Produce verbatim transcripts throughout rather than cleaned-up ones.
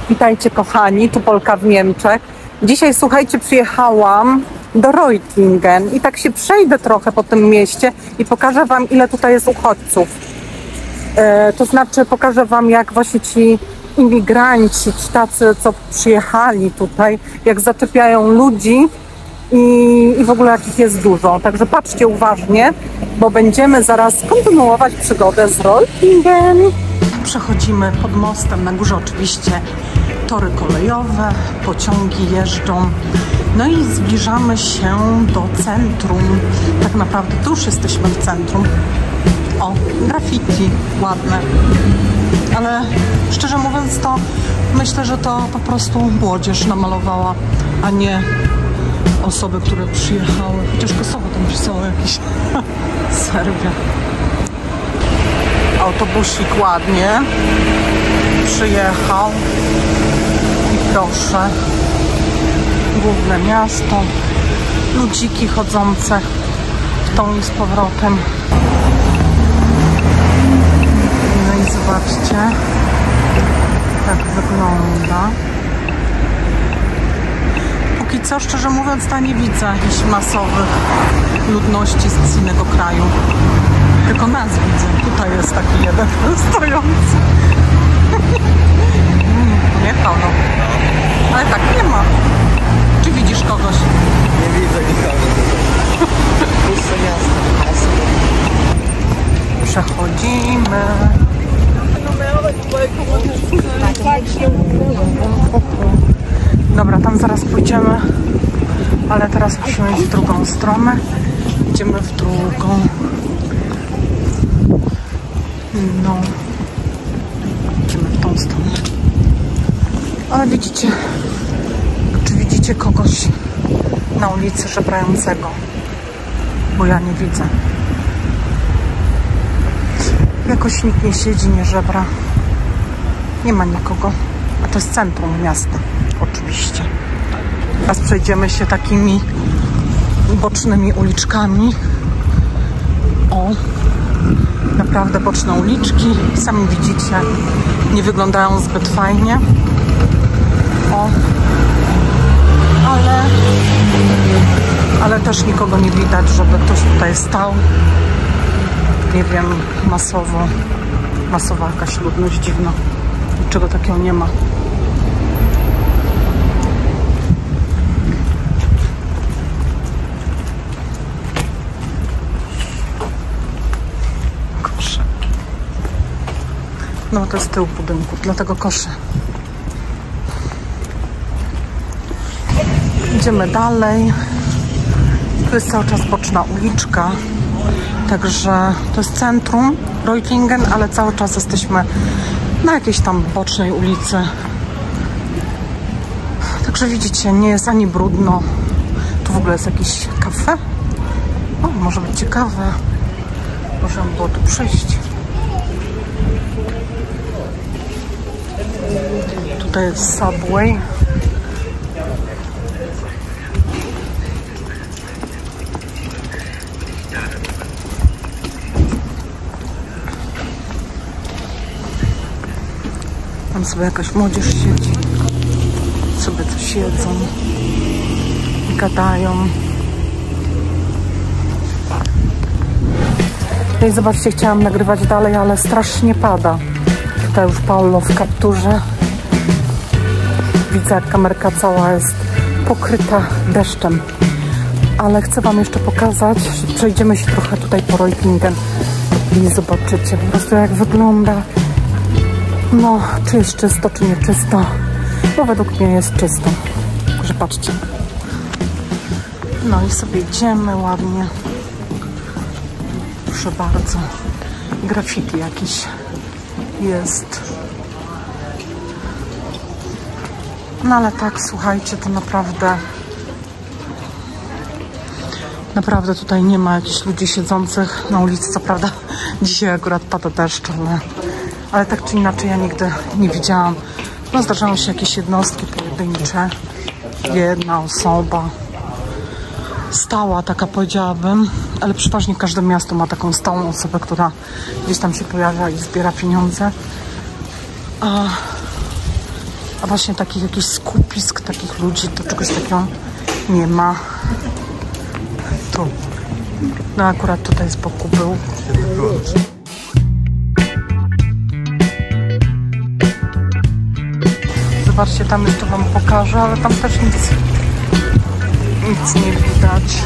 Witajcie kochani, tu Polka w Niemczech. Dzisiaj, słuchajcie, przyjechałam do Reutlingen i tak się przejdę trochę po tym mieście i pokażę wam, ile tutaj jest uchodźców. E, to znaczy pokażę wam, jak właśnie ci imigranci, ci tacy, co przyjechali tutaj, jak zaczepiają ludzi i, i w ogóle jakich jest dużo. Także patrzcie uważnie, bo będziemy zaraz kontynuować przygodę z Reutlingen. Przechodzimy pod mostem, na górze oczywiście tory kolejowe, pociągi jeżdżą. No i zbliżamy się do centrum. Tak naprawdę tu już jesteśmy w centrum. O, graffiti ładne. Ale szczerze mówiąc to myślę, że to po prostu młodzież namalowała, a nie osoby, które przyjechały. Chociaż Kosowo tam pisało jakieś. Serbia. Autobusik ładnie przyjechał i proszę, główne miasto, ludziki chodzące w tą i z powrotem. No i zobaczcie, tak wygląda. Póki co, szczerze mówiąc, to nie widzę jakichś masowych ludności z innego kraju. Tylko nas widzę. Tutaj jest taki jeden stojący. Jechał, no. Ale tak nie ma. Czy widzisz kogoś? Nie widzę nikogo. Puste miasto. Przechodzimy. Dobra, tam zaraz pójdziemy. Ale teraz musimy iść w drugą stronę. Idziemy w drugą. No, idziemy w tą stronę. Ale widzicie, czy widzicie kogoś na ulicy żebrającego? Bo ja nie widzę. Jakoś nikt nie siedzi, nie żebra. Nie ma nikogo. A to jest centrum miasta, oczywiście. Teraz przejdziemy się takimi bocznymi uliczkami. O, naprawdę boczne uliczki. Sami widzicie, nie wyglądają zbyt fajnie. O, ale, ale też nikogo nie widać, żeby ktoś tutaj stał. Nie wiem, masowo, masowa jakaś ludność dziwna. Niczego takiego nie ma. Kosze. No to jest tył budynku, dlatego kosze. Idziemy dalej. Tu jest cały czas boczna uliczka. Także to jest centrum Reutlingen, ale cały czas jesteśmy na jakiejś tam bocznej ulicy. Także widzicie, nie jest ani brudno. Tu w ogóle jest jakieś kafe. O, może być ciekawe. Możemy było tu przyjść. Tutaj jest Subway. Tam sobie jakaś młodzież siedzi, sobie coś jedzą, gadają. Tutaj zobaczcie, chciałam nagrywać dalej, ale strasznie pada. Tutaj już Paolo w kapturze. Widzę, jak kamerka cała jest pokryta deszczem. Ale chcę wam jeszcze pokazać, że przejdziemy się trochę tutaj po Reutlingen i zobaczycie po prostu, jak wygląda. No, czy jest czysto, czy nie czysto? Bo według mnie jest czysto. Także patrzcie. No i sobie idziemy ładnie. Proszę bardzo. Graffiti jakiś jest. No ale tak, słuchajcie, to naprawdę naprawdę tutaj nie ma jakichś ludzi siedzących na ulicy. Co prawda dzisiaj akurat pada deszcz, ale Ale tak czy inaczej ja nigdy nie widziałam. No zdarzają się jakieś jednostki pojedyncze. Jedna osoba. Stała taka, powiedziałabym. Ale przeważnie każde miasto ma taką stałą osobę, która gdzieś tam się pojawia i zbiera pieniądze. A A właśnie takich jakichś skupisk takich ludzi, to czegoś takiego nie ma. Tu. No akurat tutaj z boku był. Zobaczcie, tam jeszcze wam pokażę, ale tam też nic, nic nie widać.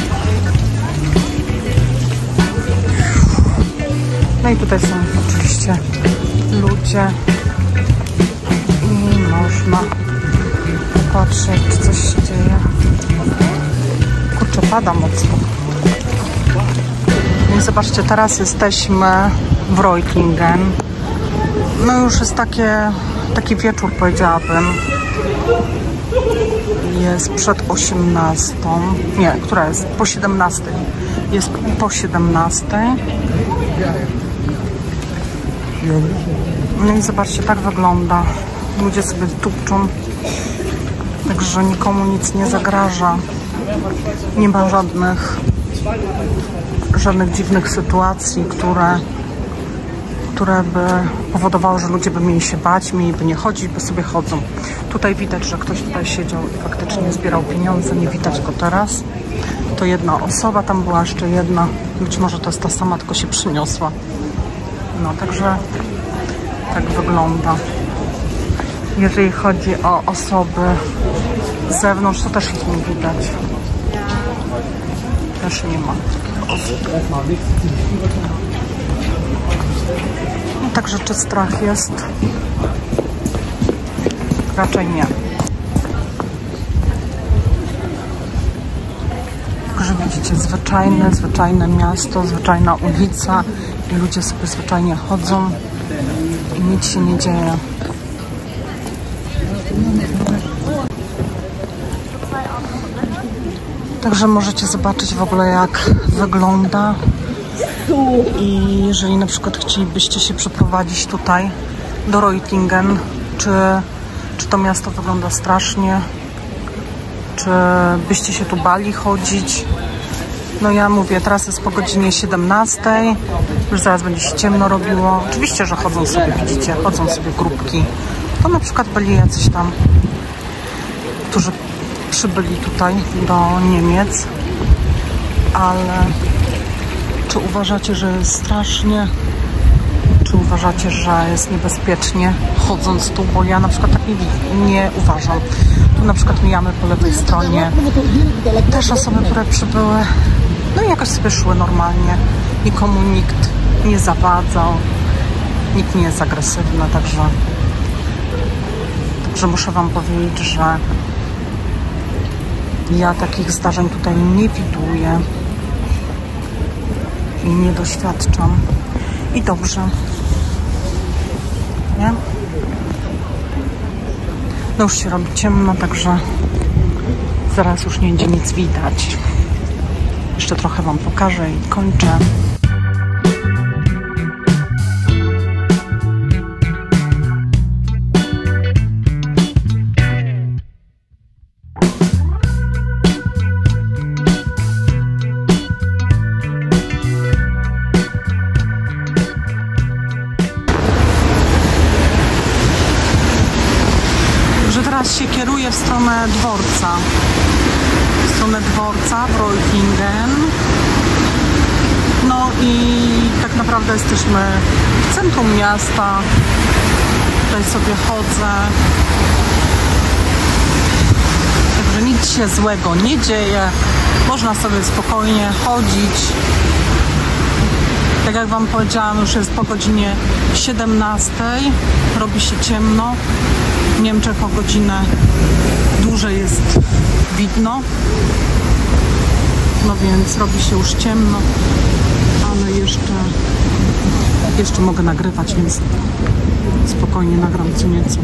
No i tutaj są oczywiście ludzie i można popatrzeć, czy coś się dzieje. Kurczę, pada mocno. No i zobaczcie, teraz jesteśmy w Reutlingen. No już jest takie, taki wieczór, powiedziałabym. Jest przed osiemnastą. Nie, która jest? Po siedemnastej. Jest po siedemnastej. No i zobaczcie, tak wygląda. Ludzie sobie tupczą. Także nikomu nic nie zagraża. Nie ma żadnych żadnych dziwnych sytuacji, które które by powodowały, że ludzie by mieli się bać, mieliby nie chodzić, bo sobie chodzą. Tutaj widać, że ktoś tutaj siedział i faktycznie zbierał pieniądze. Nie widać go teraz. To jedna osoba, tam była jeszcze jedna. Być może to jest ta sama, tylko się przyniosła. No, także tak wygląda. Jeżeli chodzi o osoby z zewnątrz, to też ich nie widać. Też nie ma takich osób. No, także czy strach jest? Raczej nie. Także widzicie, zwyczajne, zwyczajne miasto, zwyczajna ulica i ludzie sobie zwyczajnie chodzą i nic się nie dzieje. Także możecie zobaczyć w ogóle, jak wygląda. I jeżeli na przykład chcielibyście się przeprowadzić tutaj do Reutlingen, czy, czy to miasto wygląda strasznie, czy byście się tu bali chodzić. No ja mówię, teraz jest po godzinie siedemnastej, już zaraz będzie się ciemno robiło. Oczywiście, że chodzą sobie, widzicie, chodzą sobie grupki. To na przykład byli jacyś tam, którzy przybyli tutaj do Niemiec, ale czy uważacie, że jest strasznie? Czy uważacie, że jest niebezpiecznie chodząc tu? Bo ja na przykład tak nie, nie uważam. Tu na przykład mijamy po lewej stronie też osoby, które przybyły, no i jakoś sobie szły normalnie. Nikomu nikt nie zawadzał, nikt nie jest agresywny, także, także muszę wam powiedzieć, że ja takich zdarzeń tutaj nie widuję i nie doświadczam. I dobrze. Nie? No już się robi ciemno, także zaraz już nie będzie nic widać. Jeszcze trochę wam pokażę i kończę. Teraz się kieruję w stronę dworca. W stronę dworca w Reutlingen. No i tak naprawdę jesteśmy w centrum miasta. Tutaj sobie chodzę. Także nic się złego nie dzieje. Można sobie spokojnie chodzić. Tak jak wam powiedziałam, już jest po godzinie siedemnastej. Robi się ciemno. W Niemczech o godzinę dłużej jest widno. No więc robi się już ciemno, ale jeszcze, jeszcze mogę nagrywać, więc spokojnie nagram co nieco.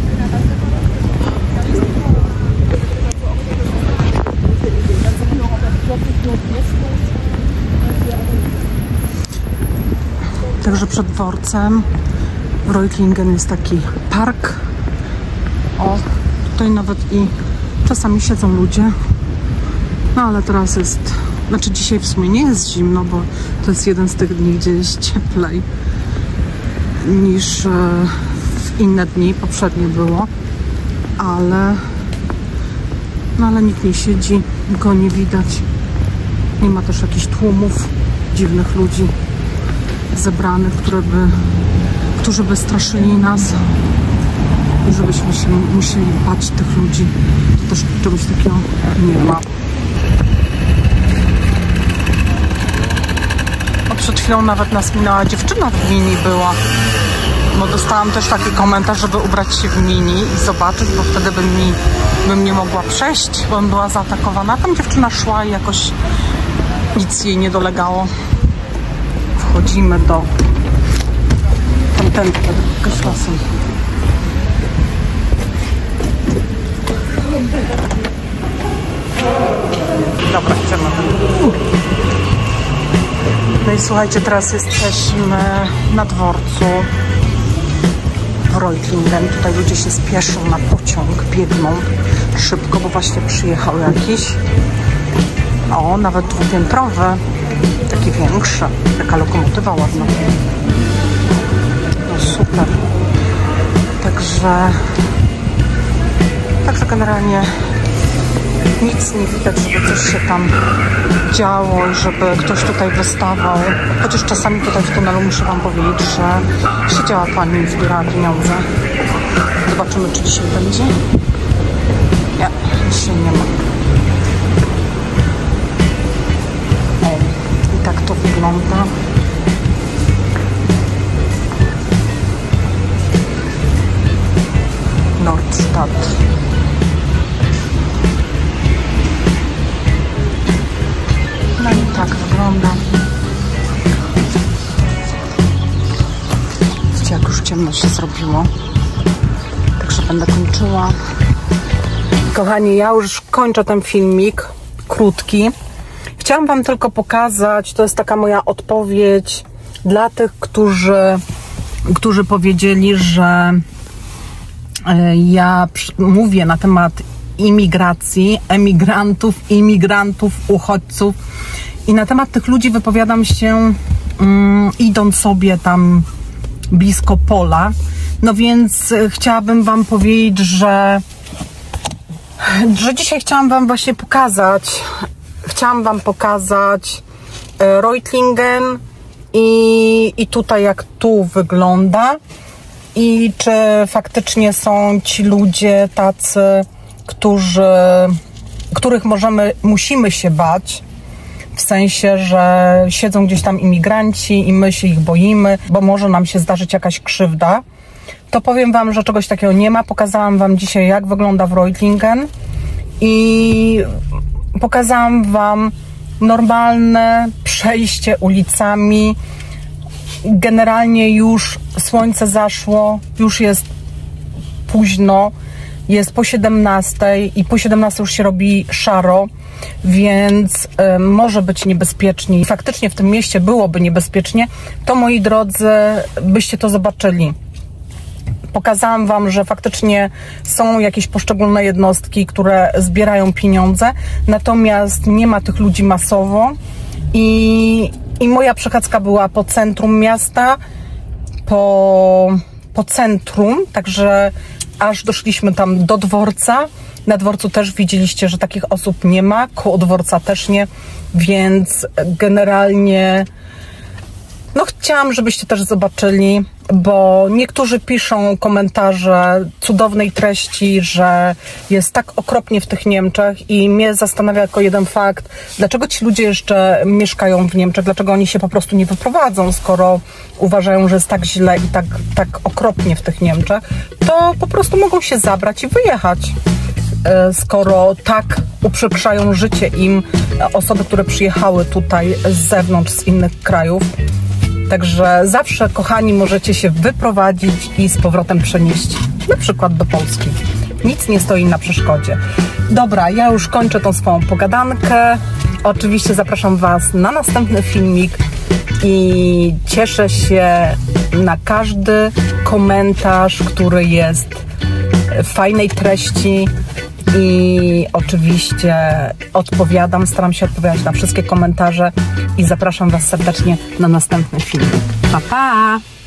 Także przed dworcem w Reutlingen jest taki park. O, tutaj nawet i czasami siedzą ludzie. No ale teraz jest, znaczy dzisiaj w sumie nie jest zimno, bo to jest jeden z tych dni, gdzie jest cieplej niż w inne dni, poprzednie było. ale no ale nikt nie siedzi, go nie widać. Nie ma też jakichś tłumów dziwnych ludzi zebranych, które by, którzy by straszyli nas i żebyśmy się musieli bać tych ludzi. To też czegoś takiego nie ma. No, przed chwilą nawet nas minęła dziewczyna w mini była. Bo dostałam też taki komentarz, żeby ubrać się w mini i zobaczyć, bo wtedy bym, mi, bym nie mogła przejść, bo bym była zaatakowana. Tam dziewczyna szła i jakoś nic jej nie dolegało. Wchodzimy do tamtędy, do klasy. Dobra, idziemy. No i słuchajcie, teraz jesteśmy na dworcu w Reutlingen. Tutaj ludzie się spieszą na pociąg, biegną szybko, bo właśnie przyjechał jakiś. O, nawet dwupiętrowy, taki większy, taka lokomotywa ładna. No super. Także, także generalnie nic nie widać, żeby coś się tam działo i żeby ktoś tutaj wystawał. Chociaż czasami tutaj w tunelu muszę wam powiedzieć, że siedziała pani i zbierała pieniądze. Zobaczymy, czy dzisiaj będzie. Nie, dzisiaj nie ma. O, i tak to wygląda. Nordstadt. No i tak wygląda. Widzicie, jak już ciemno się zrobiło. Także będę kończyła. Kochani, ja już kończę ten filmik. Krótki. Chciałam wam tylko pokazać, to jest taka moja odpowiedź dla tych, którzy, którzy powiedzieli, że ja mówię na temat imigracji, emigrantów, imigrantów, uchodźców i na temat tych ludzi wypowiadam się um, idąc sobie tam blisko pola. No więc chciałabym wam powiedzieć, że że dzisiaj chciałam wam właśnie pokazać chciałam wam pokazać e, Reutlingen i, i tutaj jak tu wygląda i czy faktycznie są ci ludzie tacy, którzy, których możemy, musimy się bać, w sensie, że siedzą gdzieś tam imigranci i my się ich boimy, bo może nam się zdarzyć jakaś krzywda. To powiem wam, że czegoś takiego nie ma. Pokazałam wam dzisiaj, jak wygląda w Reutlingen i pokazałam wam normalne przejście ulicami. Generalnie już słońce zaszło, już jest późno, jest po siedemnastej i po siedemnastej już się robi szaro, więc y, może być niebezpiecznie. I faktycznie w tym mieście byłoby niebezpiecznie, to moi drodzy, byście to zobaczyli. Pokazałam wam, że faktycznie są jakieś poszczególne jednostki, które zbierają pieniądze, natomiast nie ma tych ludzi masowo i, i moja przechadzka była po centrum miasta, po, po centrum, także aż doszliśmy tam do dworca. Na dworcu też widzieliście, że takich osób nie ma, koło dworca też nie, więc generalnie no chciałam, żebyście też zobaczyli, bo niektórzy piszą komentarze cudownej treści, że jest tak okropnie w tych Niemczech i mnie zastanawia jako jeden fakt, dlaczego ci ludzie jeszcze mieszkają w Niemczech, dlaczego oni się po prostu nie wyprowadzą, skoro uważają, że jest tak źle i tak, tak okropnie w tych Niemczech, to po prostu mogą się zabrać i wyjechać, skoro tak uprzykrzają życie im osoby, które przyjechały tutaj z zewnątrz, z innych krajów. Także zawsze, kochani, możecie się wyprowadzić i z powrotem przenieść na przykład do Polski. Nic nie stoi na przeszkodzie. Dobra, ja już kończę tą swoją pogadankę. Oczywiście zapraszam was na następny filmik i cieszę się na każdy komentarz, który jest fajnej treści i oczywiście odpowiadam, staram się odpowiadać na wszystkie komentarze i zapraszam was serdecznie na następny film. Pa, pa!